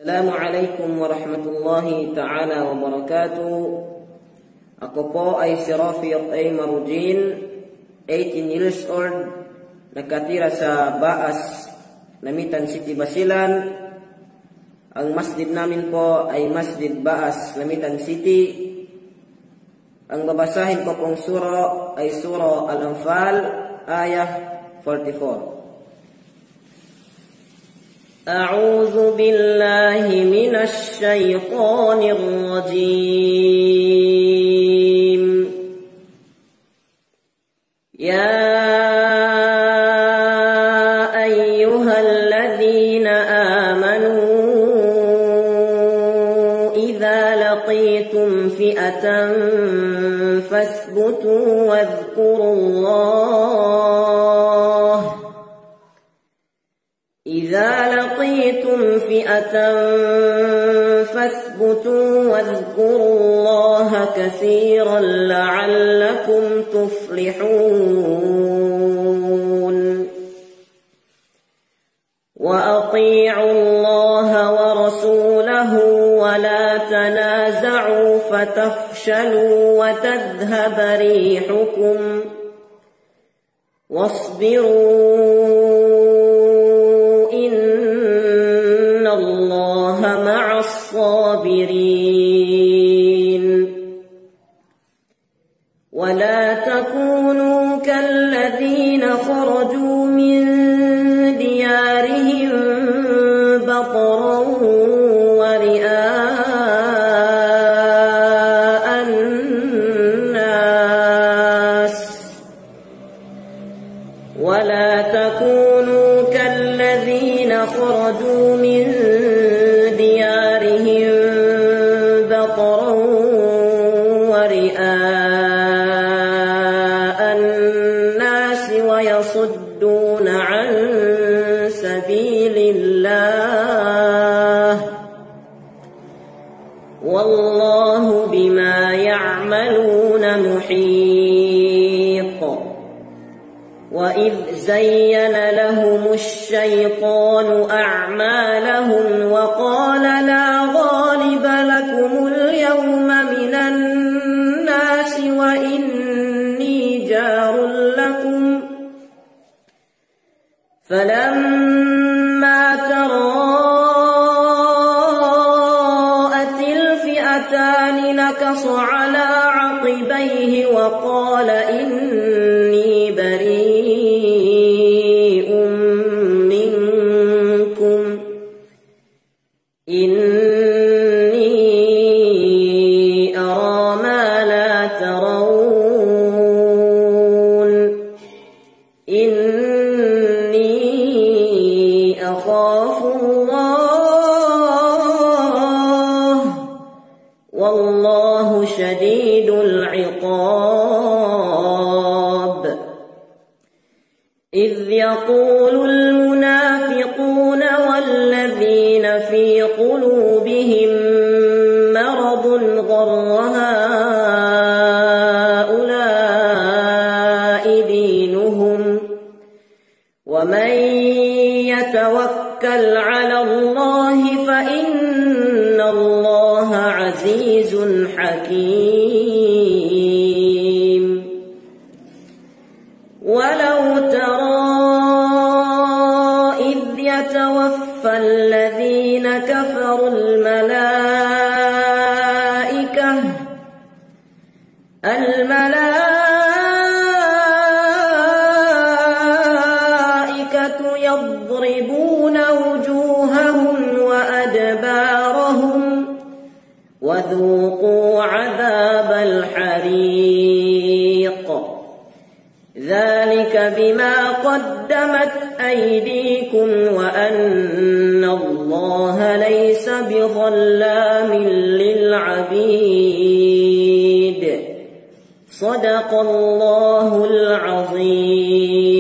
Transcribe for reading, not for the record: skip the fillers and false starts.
Assalamualaikum warahmatullahi ta'ala wabarakatuh. Ako po ay si Rafiq A. Marujin, 18 years old, nakatira sa Baas, Lamitan City, Basilan. Ang masjid namin po ay Masjid Baas, Lamitan City. Ang babasahin ko pong sura ay Surah Al-Anfal, ayah 44. أعوذ بالله من الشيطان الرجيم يا أيها الذين آمنوا إذا لقيتم فئة فاثبتوا واذكروا الله واذكروا الله كثيرا لعلكم تفلحون وأطيعوا الله ورسوله ولا تنازعوا فتفشلوا وتذهب ريحكم واصبروا إن الله مع الصابرين ولا تكونوا كالذين خرجوا من ديارهم بطرا ورئاء الناس ويصدون عن سبيل الله والله بما يعملون محيط. وإذ زين لهم الشيطان أعمالهم وقال لا غالب لكم اليوم من الناس وإني جار لكم فلما تراءت الفئتان نكص على عقبيه وقال إني بريء منكم إني أرى ما لا ترون إني أخاف الله والله شديد العقاب. إذ يقول المنافقون والذين في قلوبهم مرض غر هؤلاء دينهم ومن يتوكل على الله فإن الله عزيز حكيم. ولو ترى إذ يتوفى الذين كفروا الملائكة يضربون وجوههم وأدبارهم وذوقوا عذاب الحريق ذلك بما قدمت أيديكم وأن الله ليس بظلام للعبيد. صدق الله العظيم.